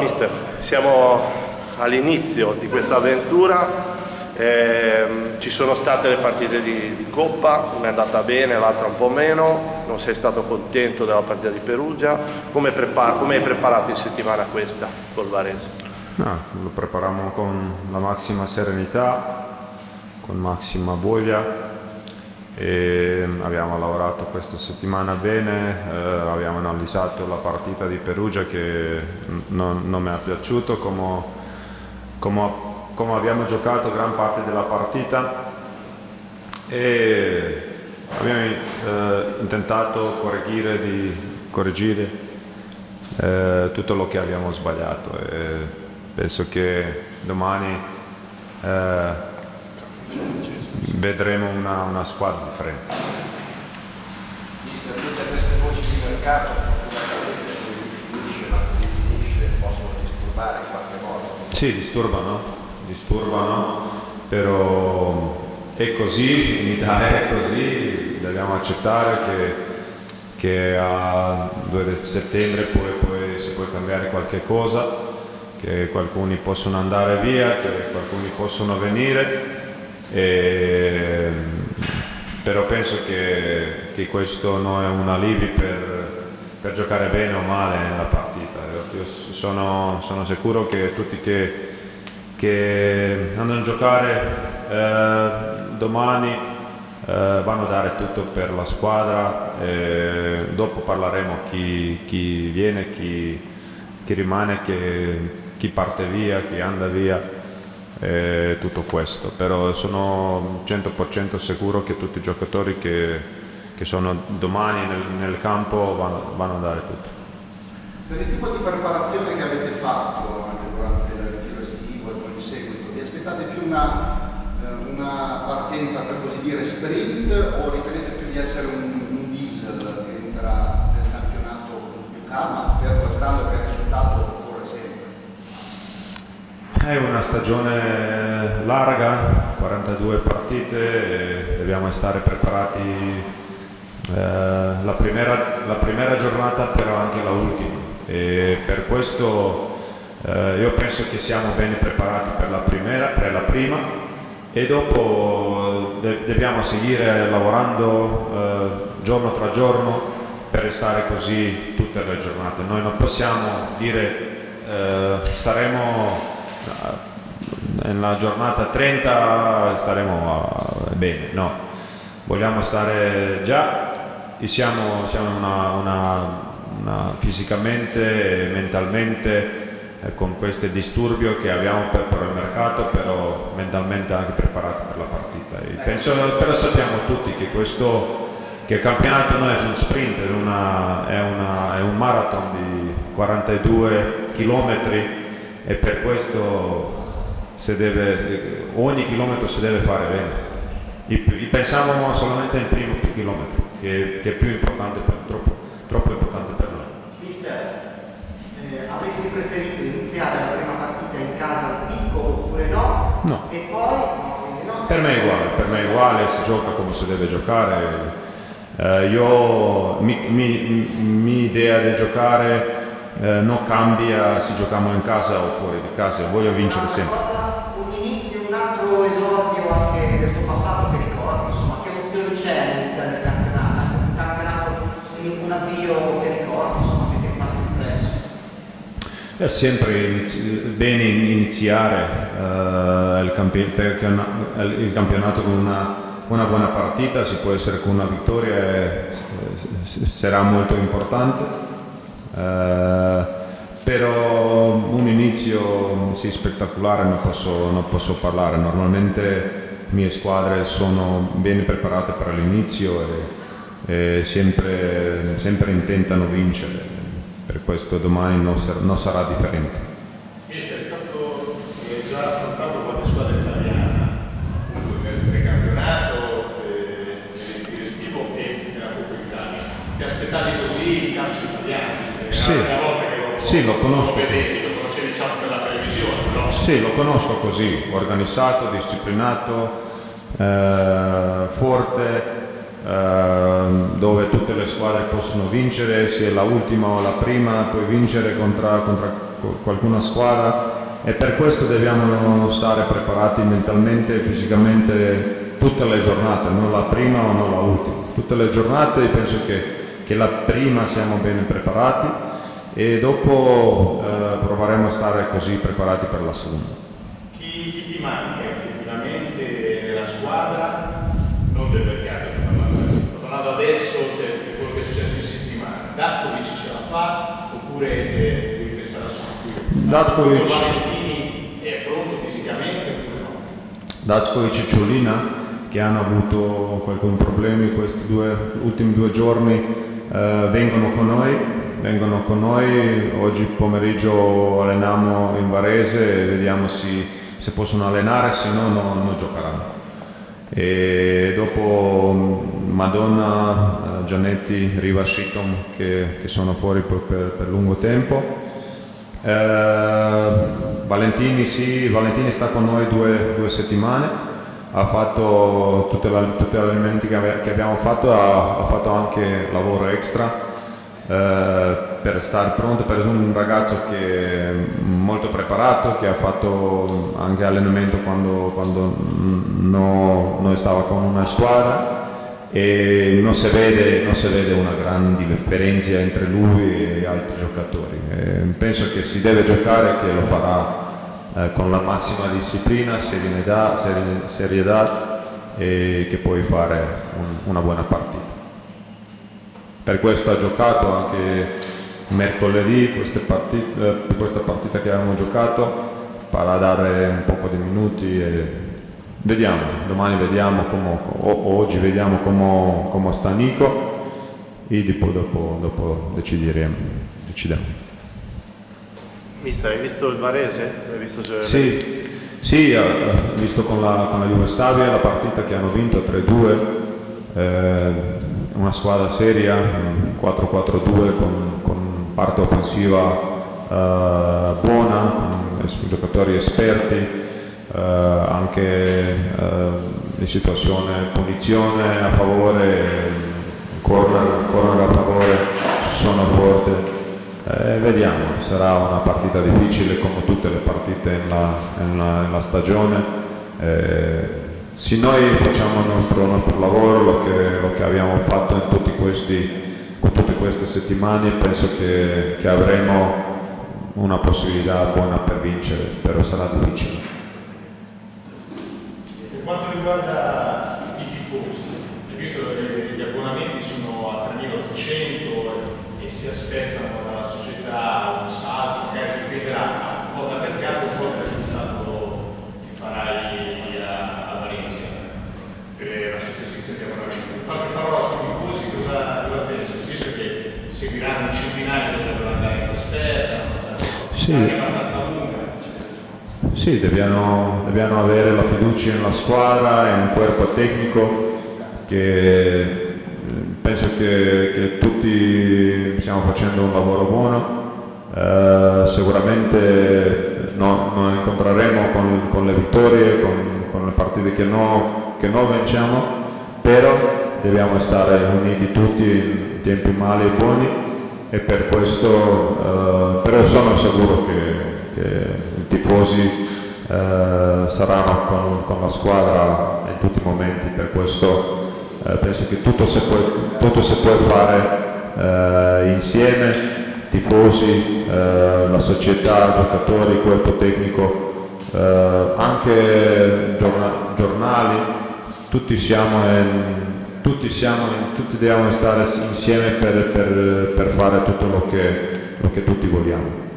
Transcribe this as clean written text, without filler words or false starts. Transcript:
mister, siamo all'inizio di questa avventura, ci sono state le partite di Coppa, una è andata bene, l'altra un po' meno, non sei stato contento della partita di Perugia, come hai preparato in settimana questa col Varese? No, lo prepariamo con la massima serenità, con massima voglia e abbiamo lavorato questa settimana bene, abbiamo analizzato la partita di Perugia che non mi è piaciuto come abbiamo giocato gran parte della partita e abbiamo intentato correggere tutto lo che abbiamo sbagliato e penso che domani vedremo una squadra differente. Mister, tutte queste voci di mercato fortunatamente finisce, possono disturbare in qualche modo? Sì, disturbano, però è così, in Italia è così, dobbiamo accettare che a 2 settembre poi si può cambiare qualche cosa, che alcuni possono andare via, che alcuni possono venire. Però penso che questo non è un alibi per giocare bene o male nella partita. Io sono sicuro che tutti che andranno a giocare domani vanno a dare tutto per la squadra e dopo parleremo chi viene, chi rimane, chi parte via, chi anda via. Tutto questo, però sono 100% sicuro che tutti i giocatori che sono domani nel campo vanno a dare tutto. Per il tipo di preparazione che avete fatto anche durante il ritiro estivo e poi in seguito, vi aspettate più una partenza per così dire sprint o ritenete più di essere un diesel che entra nel campionato con più calma, fermo restando che il risultato occorre sempre? È una stagione larga, 42 partite, e dobbiamo stare preparati la prima giornata però anche la ultima e per questo io penso che siamo ben preparati per la prima e dopo dobbiamo seguire lavorando giorno tra giorno per restare così tutte le giornate. Noi non possiamo dire staremo nella giornata 30 bene, no, vogliamo stare già e siamo fisicamente e mentalmente con questo disturbio che abbiamo per il mercato, però mentalmente anche preparati per la partita e però sappiamo tutti che il campionato non è un sprint, è un marathon di 42 chilometri e per questo ogni chilometro si deve fare bene. Pensiamo solamente al primo chilometro, che è più importante, troppo importante per noi. Mister, avresti preferito iniziare la prima partita in casa al Piccolo oppure no? No. E poi? No. Per me è uguale, si gioca come si deve giocare. Mia idea di giocare non cambia se giochiamo in casa o fuori di casa, voglio vincere sempre. Un inizio, un altro esordio anche del tuo passato che ricordi, insomma, che emozioni c'è all'iniziare il campionato? Un campionato, un avvio che ricordi, insomma, che ti è rimasto impresso? È sempre bene iniziare il campionato con una buona partita, si può essere con una vittoria, sarà molto importante. Però un inizio sì, spettacolare non posso parlare. Normalmente le mie squadre sono ben preparate per l'inizio e sempre intentano vincere, per questo domani non sarà differente. Mister, il fatto che già affrontato qualche squadra italiana nel precampionato, nel estivo e nella Coppa Italia, ti aspettavi così il calcio italiano? Sì, lo conosco. Lo conoscevi diciamo per la televisione, no? Sì, lo conosco così, organizzato, disciplinato, forte, dove tutte le squadre possono vincere, se è la ultima o la prima puoi vincere contro qualcuna squadra, e per questo dobbiamo stare preparati mentalmente e fisicamente tutte le giornate, non la prima o non la ultima, tutte le giornate. Penso che la prima siamo ben preparati e dopo proveremo a stare così preparati per la seconda. Chi ti manca effettivamente nella squadra, non del mercato, sto parlando adesso, cioè quello che è successo in settimana? Datkovic ce la fa oppure devi pensare su più? Datkovic Valentini è pronto fisicamente oppure no? Datkovic e Ciolina, che hanno avuto qualche problemi questi ultimi 2 giorni, vengono con noi. Oggi pomeriggio alleniamo in Varese e vediamo se possono allenare, se no non giocheranno. E dopo Madonna, Giannetti, Riva, Shiton che sono fuori per lungo tempo. Valentini sta con noi due settimane, ha fatto tutti gli allenamenti che abbiamo fatto, ha fatto anche lavoro extra per stare pronto, per un ragazzo che è molto preparato, che ha fatto anche allenamento quando noi stava con una squadra, e non si vede una grande differenza entre lui e altri giocatori. Penso che si deve giocare, che lo farà con la massima disciplina, serietà, e che puoi fare una buona partita. Per questo ha giocato anche mercoledì questa partita che abbiamo giocato, per dare un po' di minuti, e vediamo, domani vediamo oggi vediamo come sta Nico, e dopo decideremo. Mister, hai visto il Varese? Hai visto Sì, ho visto con la Jugoslavia la partita che hanno vinto 3-2, una squadra seria, 4-4-2 con parte offensiva buona, con giocatori esperti, anche in situazione punizione a favore, corner a favore, sono forte. Vediamo, sarà una partita difficile come tutte le partite nella stagione. Se noi facciamo il nostro lavoro, lo che abbiamo fatto in tutte queste settimane, penso che avremo una possibilità buona per vincere, però sarà difficile. Per quanto riguarda i tifosi, hai visto che gli abbonamenti sono a 3.800 e si aspettano dalla società un salto, magari dipenderà un po' dal mercato, un po' dal risultato che farai a Valencia per la sottoscrizione di abbonamenti. Qualche parola sui tifosi, cosa pensi? Visto che seguiranno un centinaio che dovranno andare in trasferta, anche abbastanza lunga. Sì, dobbiamo avere la fiducia nella squadra e nel corpo tecnico, che penso che tutti stiamo facendo un lavoro buono. Sicuramente non incontreremo con le vittorie, con le partite che non vinciamo, però dobbiamo stare uniti tutti in tempi mali e buoni, e per questo però sono sicuro che i tifosi saranno con la squadra in tutti i momenti. Per questo penso che tutto si può fare insieme, tifosi, la società, giocatori, corpo tecnico, anche giornali, tutti dobbiamo stare insieme per fare tutto lo che tutti vogliamo.